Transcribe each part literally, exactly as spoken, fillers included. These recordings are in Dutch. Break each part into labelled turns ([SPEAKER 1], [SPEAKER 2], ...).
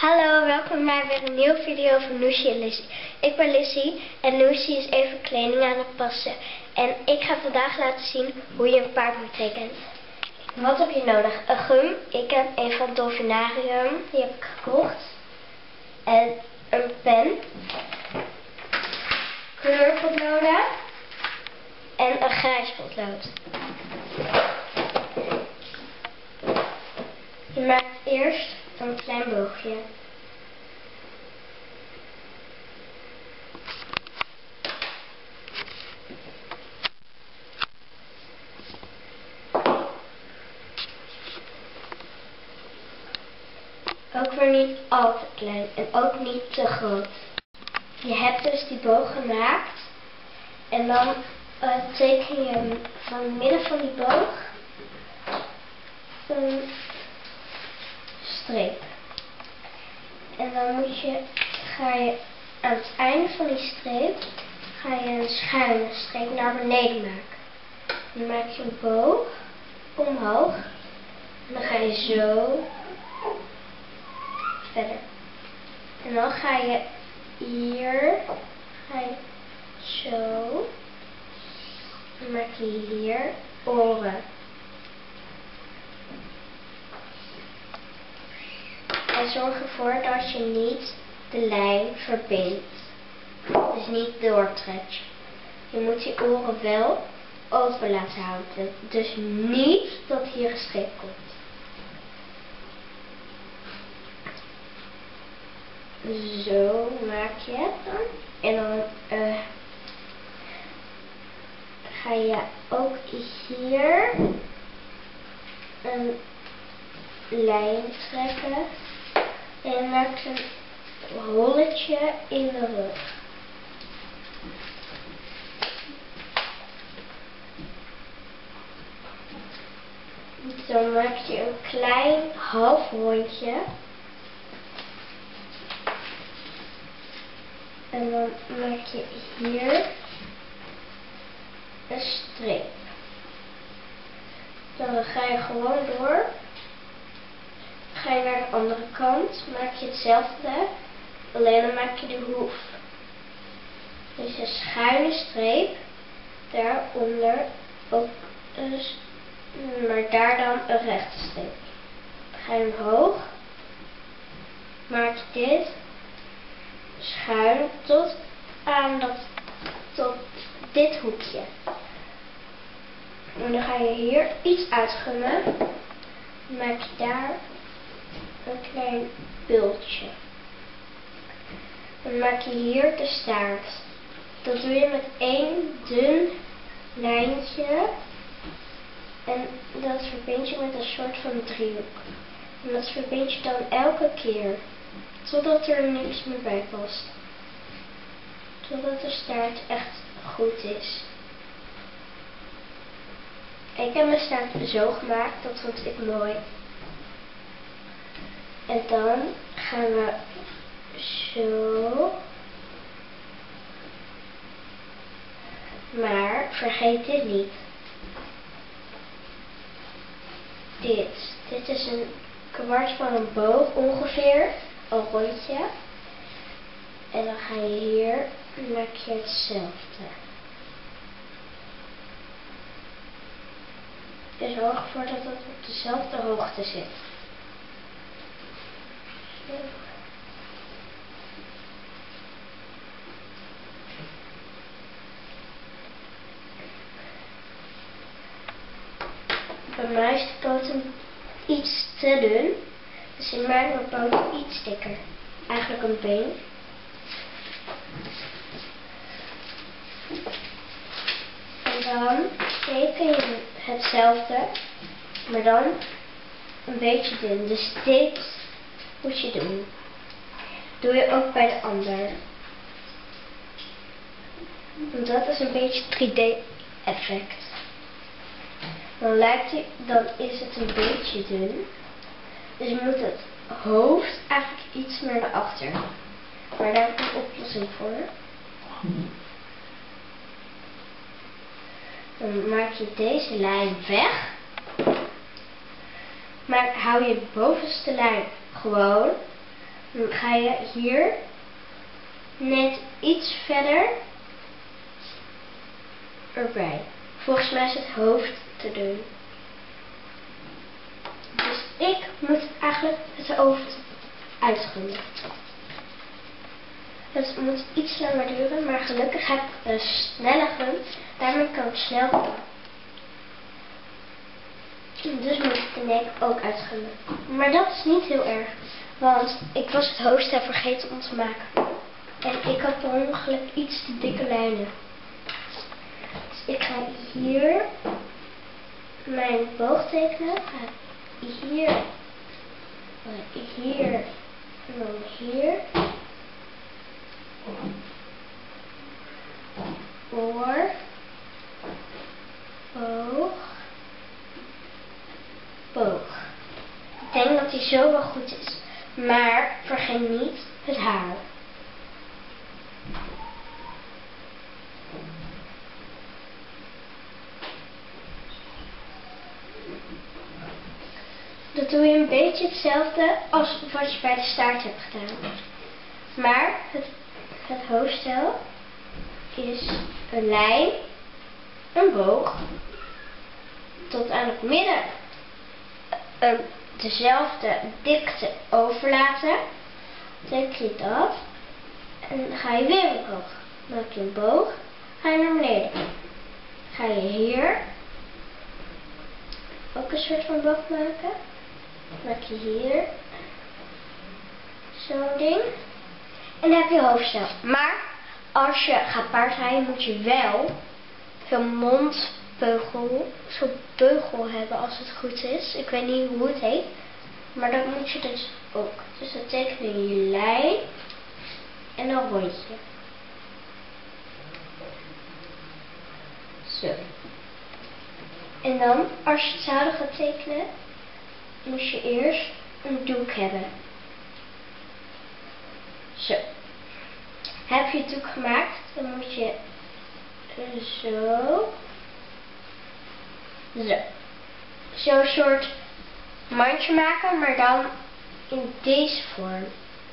[SPEAKER 1] Hallo, welkom bij weer een nieuwe video van Noesje en Lizzie. Ik ben Lizzie en Noesje is even kleding aan het passen. En ik ga vandaag laten zien hoe je een paard moet tekenen. Wat heb je nodig? Een gum. Ik heb een van Dolfinarium. Die heb ik gekocht. En een pen. Kleurpotloden. En een grijs potlood. Je maakt eerst een klein boogje. Ook weer niet al te klein en ook niet te groot. Je hebt dus die boog gemaakt en dan uh, teken je van het midden van die boog een streep. En dan moet je, ga je aan het einde van die streep ga je een schuine streep naar beneden maken. Dan maak je een boog omhoog en dan ga je zo verder. En dan ga je hier, ga je zo, dan maak je hier oren. En zorg ervoor dat je niet de lijn verbindt. Dus niet doortrekt. Je moet die oren wel open laten houden. Dus niet dat hier een streep komt. Zo maak je het dan. En dan uh, ga je ook hier een lijn trekken. En je maakt een holletje in de rug. Dan maak je een klein half rondje. En dan maak je hier een streep. Dan ga je gewoon door. Ga je naar de andere kant, maak je hetzelfde, alleen dan maak je de hoef. Dus een schuine streep, daaronder ook, dus, maar daar dan een rechte streep. Dan ga je omhoog, maak je dit schuin tot aan dat, tot dit hoekje. En dan ga je hier iets uitgummen, maak je daar een klein bultje. Dan maak je hier de staart. Dat doe je met één dun lijntje. En dat verbind je met een soort van driehoek. En dat verbind je dan elke keer. Totdat er niks meer bij past. Totdat de staart echt goed is. Ik heb mijn staart zo gemaakt. Dat vond ik mooi. En dan gaan we zo. Maar vergeet dit niet. Dit. Dit is een kwart van een boog ongeveer. Een rondje. En dan ga je hier, maak je hetzelfde. Dus zorg ervoor dat het op dezelfde hoogte zit. Bij mij is de poten iets te dun, dus ik maak mijn poten iets dikker. Eigenlijk een been. En dan teken je hetzelfde, maar dan een beetje dun. Dus dit moet je doen. Doe je ook bij de ander. Want dat is een beetje drie D effect. Dan lijkt hij, dan is het een beetje dun. Dus je moet het hoofd eigenlijk iets meer naar achter. Maar daar heb ik een oplossing voor. Dan maak je deze lijn weg. Maar hou je bovenste lijn gewoon. Dan ga je hier net iets verder erbij. Volgens mij is het hoofd te doen. Dus ik moet eigenlijk het hoofd uitgummen. Het moet iets langer duren, maar gelukkig heb ik een snelle gum. Daarmee kan ik snel gummen. Dus moet ik de nek ook uitgummen. Maar dat is niet heel erg. Want ik was het hoofd even vergeten om te maken. En ik had per ongeluk iets te dikke lijnen. Dus ik ga hier mijn boog tekenen. Ga hier, hier en dan hier. Oor, boog, boog. Ik denk dat die zo wel goed is. Maar vergeet niet het haar. Dat doe je een beetje hetzelfde als wat je bij de staart hebt gedaan. Maar het, het hoofdstel is een lijn, een boog, tot aan het midden um, dezelfde dikte overlaten. Trek je dat en dan ga je weer omhoog. Maak je een boog, ga je naar beneden. Ga je hier ook een soort van boog maken. Maak je hier zo'n ding. En dan heb je hoofdstel. Maar als je gaat paardrijden moet je wel zo'n mondbeugel, zo'n beugel hebben als het goed is. Ik weet niet hoe het heet. Maar dat moet je dus ook. Dus dan teken je je lijn en een rondje. Zo. En dan, als je het zadel gaat tekenen, moet je eerst een doek hebben. Zo. Heb je het doek gemaakt, dan moet je zo. Zo. Zo'n soort mandje maken, maar dan in deze vorm.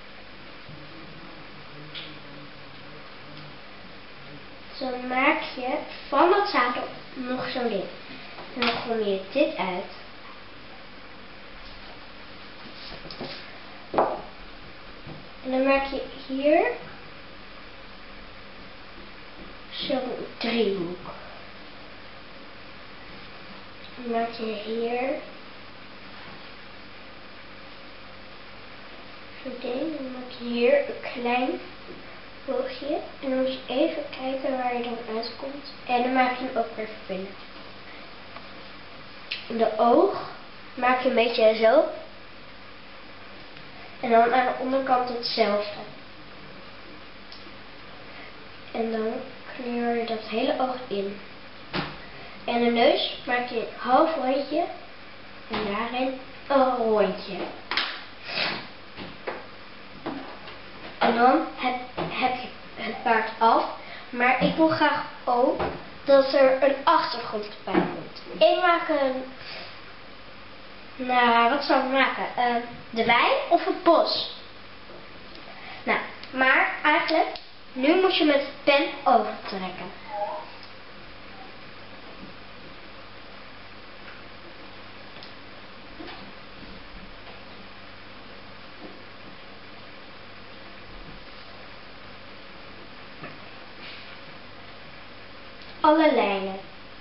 [SPEAKER 1] Dan maak je van dat zadel nog zo'n ding. En dan gooi je dit uit. En dan maak je hier zo'n driehoek. Dan maak je hier zo'n ding. Dan maak je hier een klein boogje. En dan moet je even kijken waar je dan uitkomt. En dan maak je hem ook weer verbinden. De oog maak je een beetje zo. En dan aan de onderkant hetzelfde. En dan kleur je dat hele oog in. En de neus maak je een half rondje. En daarin een rondje. En dan heb, heb je het paard af. Maar ik wil graag ook dat er een achtergrond bij komt. Ik maak een... Nou, wat zou ik maken? Uh, de wei of het bos? Nou, maar eigenlijk, nu moet je met de pen overtrekken. Alle lijnen.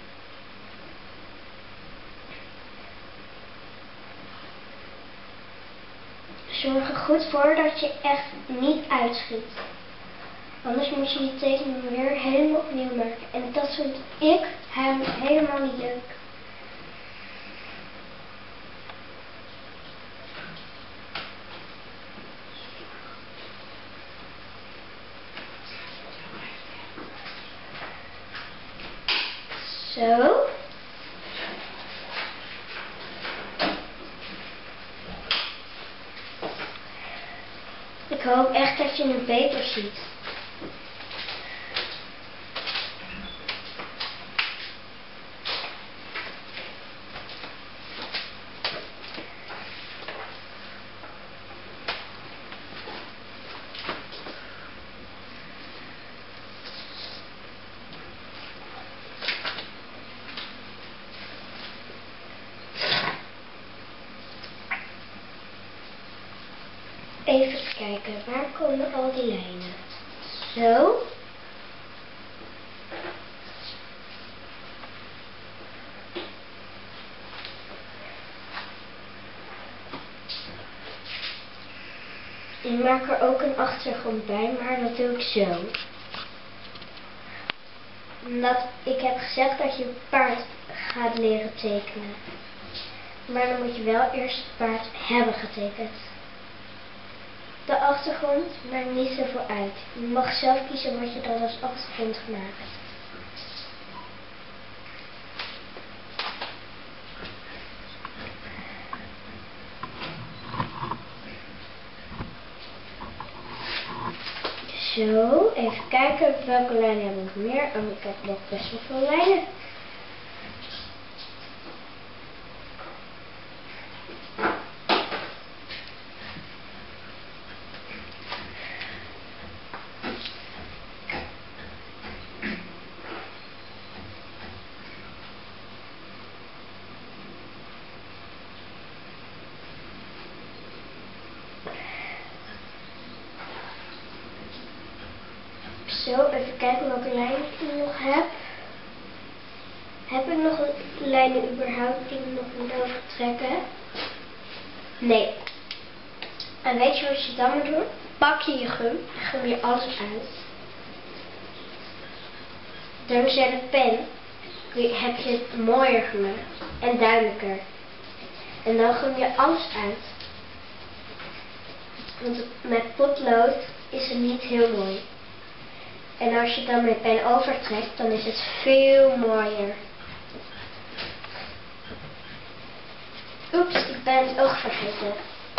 [SPEAKER 1] Zorg er goed voor dat je echt niet uitschiet. Anders moet je die tekening weer helemaal opnieuw maken. En dat vind ik helemaal niet leuk. Zo. Ik hoop echt dat je het beter ziet. Even kijken, waar komen al die lijnen? Zo. Ik maak er ook een achtergrond bij, maar dat doe ik zo. Omdat ik heb gezegd dat je paard gaat leren tekenen. Maar dan moet je wel eerst het paard hebben getekend. De achtergrond maakt niet zoveel uit. Je mag zelf kiezen wat je dan als achtergrond maakt. Zo, even kijken welke lijnen heb ik meer. Oh, ik heb nog best wel veel lijnen. Zo, even kijken welke lijnen ik nog heb. Heb ik nog lijnen überhaupt die ik nog moet overtrekken? Nee. En weet je wat je dan moet doen? Pak je je gum en gum je alles uit. Dankzij de pen heb je het mooier gemaakt en duidelijker. En dan gum je alles uit. Want met potlood is het niet heel mooi. En als je dan met pen overtrekt, dan is het veel mooier. Oeps, ik ben het oog vergeten.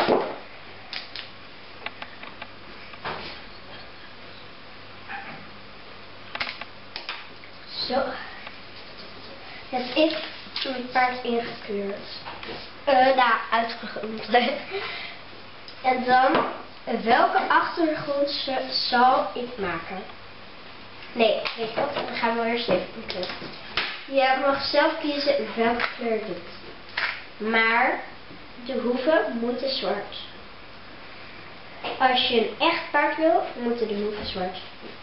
[SPEAKER 1] Zo. Heb ik mijn paard ingekleurd. Uh, nou, uitgegumd. En dan, welke achtergrond zal ik maken? Nee, weet je wat? Dan gaan we eerst even kleuren. Je mag zelf kiezen welke kleur je doet. Maar de hoeven moeten zwart. Als je een echt paard wil, moeten de hoeven zwart.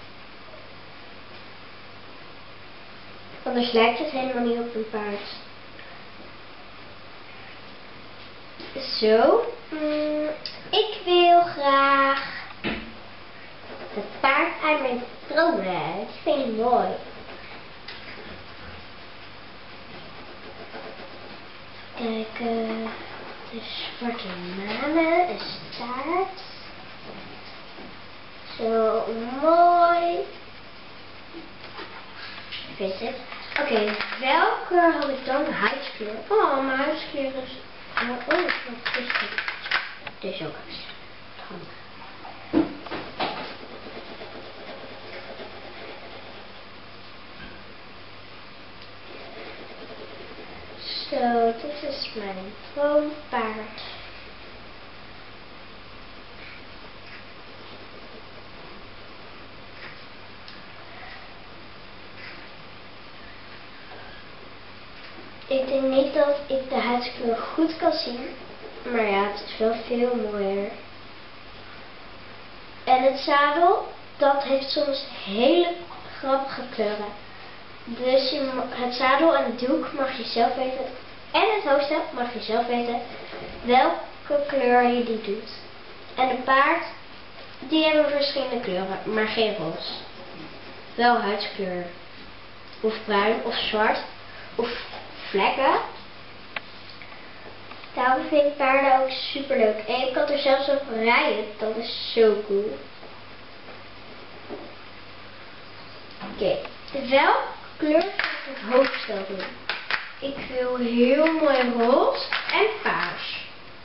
[SPEAKER 1] Anders lijkt het helemaal niet op een paard. Zo. Mm, ik wil graag het paard uit mijn dromen. Dat vind ik mooi. Kijk, uh, de zwarte manen, een staart. Zo mooi. Ik weet het. Oké, okay, welke had ik dan? Huidskleur. Oh, mijn huidskleur is... Oh, wat is dit? Dit is ook handig. Zo, dit is mijn woonpaard. Ik denk niet dat ik de huidskleur goed kan zien, maar ja, het is wel veel mooier. En het zadel, dat heeft soms hele grappige kleuren. Dus je, het zadel en het doek mag je zelf weten. En het hoofdstel mag je zelf weten welke kleur je die doet. En de paard, die hebben verschillende kleuren, maar geen roze. Wel huidskleur. Of bruin, of zwart, of vlekken. Daarom vind ik paarden ook super leuk. En je kan er zelfs op rijden. Dat is zo cool. Oké, okay. Welke kleur ga ik het hoofdstel doen? Ik wil heel mooi roze en paars.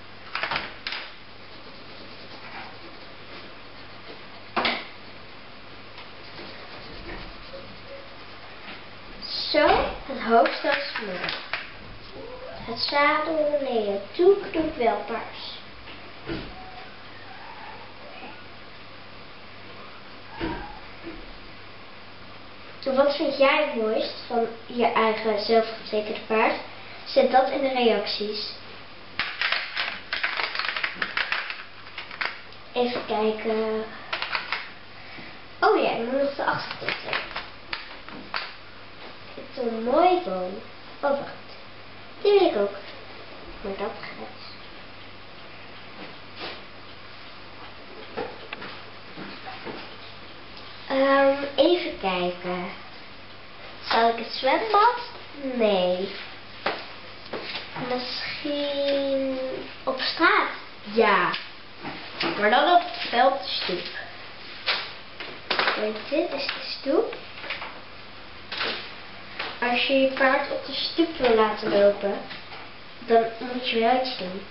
[SPEAKER 1] Zo, het hoofdstel is mooi. Het zadel, nee, het doek doe ik wel paars. Wat vind jij het mooist van je eigen zelfgetekende paard? Zet dat in de reacties. Even kijken. Oh ja, ik moet nog de achtergrond hebben. Het is een mooi boom. Oh wacht. Die wil ik ook. Maar dat gaat. Um, even kijken. Zal ik het zwembad? Nee. Misschien op straat? Ja. Maar dan op wel op de stoep. Kijk, dit is de stoep. Als je je paard op de stoep wil laten lopen, dan moet je wel iets doen.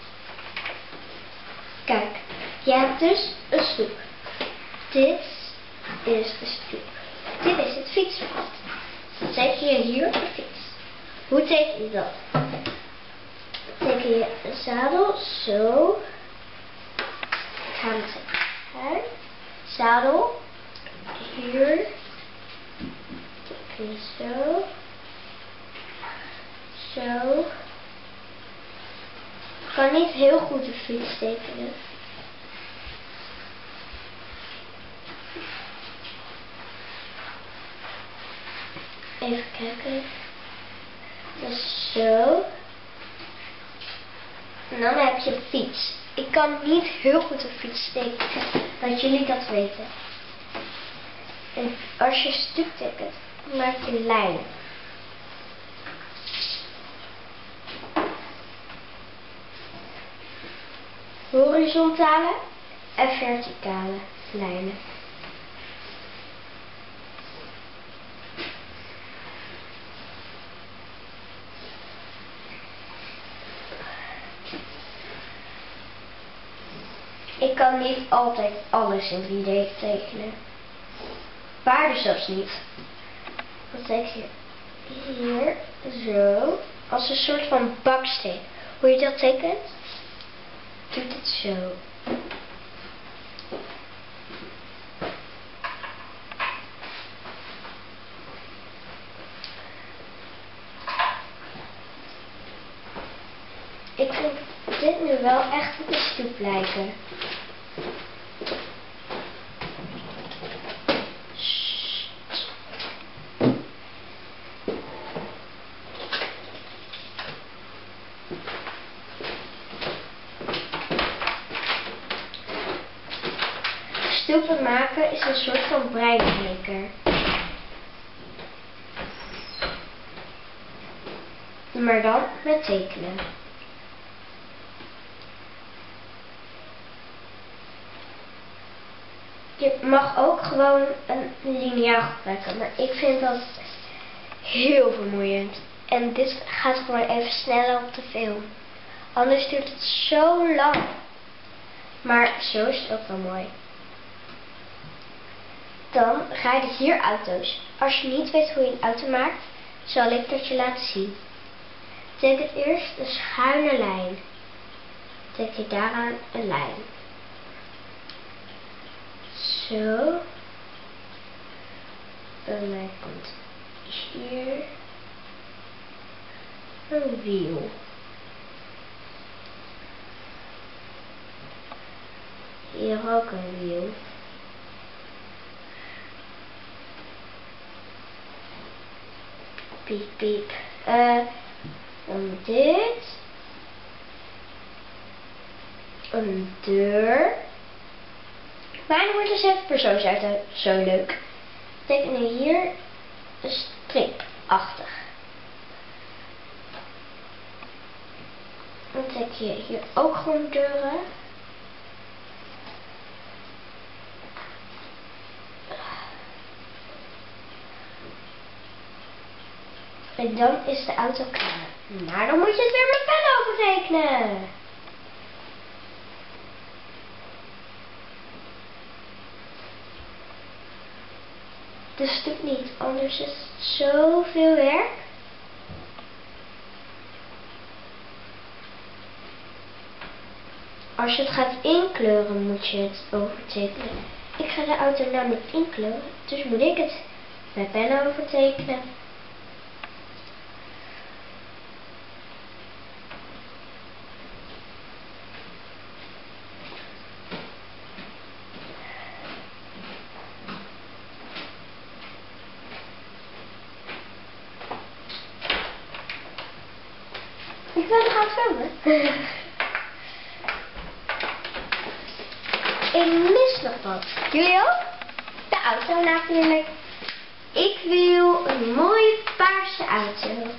[SPEAKER 1] Kijk, je hebt dus een stoep. Dit is de stoep. Dit is het fietspad. Dan teken je hier op de fiets. Hoe teken je dat? Dan teken je een zadel zo. Ik ga het zeggen. Zadel. Hier. Teken je zo. Zo. Ik kan niet heel goed de fiets tekenen. Even kijken. Dus zo. En dan heb je een fiets. Ik kan niet heel goed een fiets tekenen. Dat jullie dat weten. En als je stuk tekent, maak je lijnen. Horizontale en verticale lijnen. Ik kan niet altijd alles in drie D tekenen. Paarden zelfs niet. Wat teken je hier zo. Als een soort van baksteen. Hoe je dat tekent? Doet het zo. Ik vind dit nu wel echt op de stoep lijken. Stoepen maken is een soort van breinbreker. Maar dan met tekenen. Je mag ook gewoon een liniaal gebruiken, maar ik vind dat heel vermoeiend. En dit gaat gewoon even sneller op de film. Anders duurt het zo lang. Maar zo is het ook wel mooi. Dan rijden hier auto's. Als je niet weet hoe je een auto maakt, zal ik dat je laten zien. Teken eerst een schuine lijn. Teken je daaraan een lijn. Zo. En dan komt hier een wiel. Hier ook een wiel. Piep, piep. Uh, en dit. Een deur. Maar dan wordt dus even persoonsauto zo leuk. Tekenen hier een stripachtig. Dan teken je hier ook gewoon deuren. En dan is de auto klaar. Maar dan moet je het weer met pen overtekenen. Dus doe het niet, anders is het zoveel werk. Als je het gaat inkleuren, moet je het overtekenen. Ik ga de auto namelijk inkleuren, dus moet ik het met pen overtekenen. ben gaan filmen. Ik mis nog wat. Jullie ook? De auto natuurlijk. Ik wil een mooie paarse auto.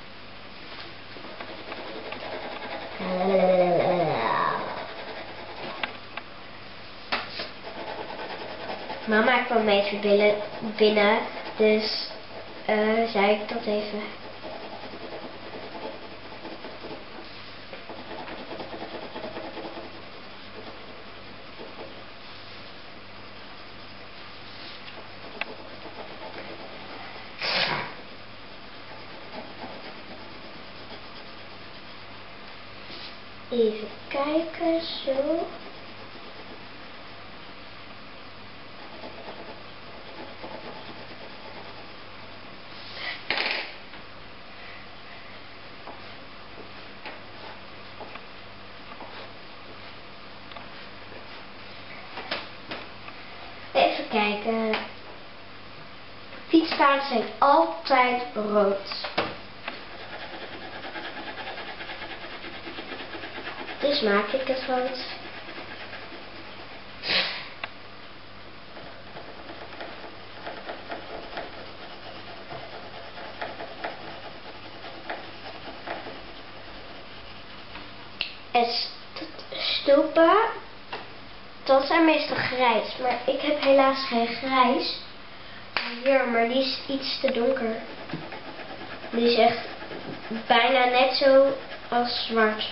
[SPEAKER 1] Mama kwam even binnen, dus uh, zei ik dat even. Even kijken, zo. Even kijken. Fietspaarden zijn altijd rood. Dus maak ik het rood. En stoepen, dat zijn meestal grijs, maar ik heb helaas geen grijs. Hier, maar die is iets te donker. Die is echt bijna net zo als zwart.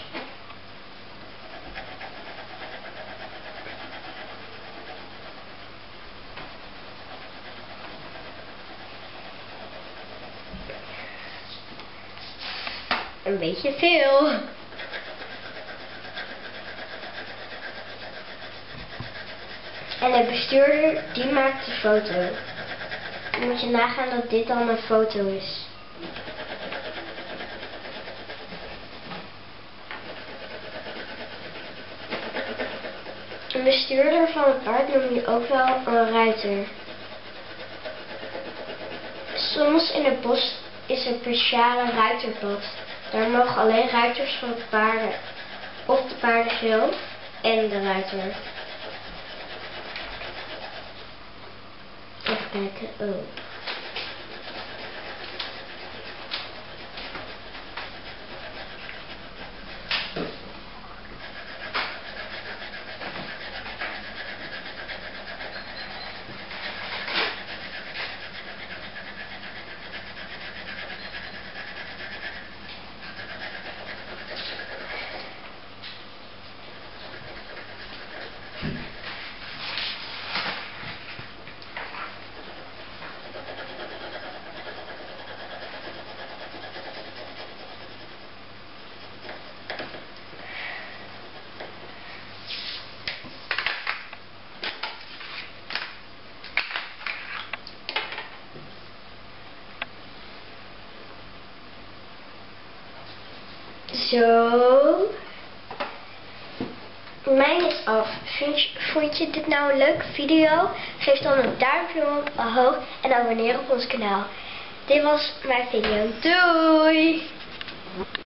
[SPEAKER 1] Een beetje veel. En de bestuurder, die maakt de foto. Dan moet je nagaan dat dit dan een foto is. Een bestuurder van het paard noem je ook wel een ruiter. Soms in het bos is een speciale ruiterpad. Daar mogen alleen ruiters van de paarden, of de paarden zelf en de ruiter. Even kijken, oh. Zo. Mijn is af. Vind je, vond je dit nou een leuke video? Geef dan een duimpje omhoog en abonneer op ons kanaal. Dit was mijn video. Doei!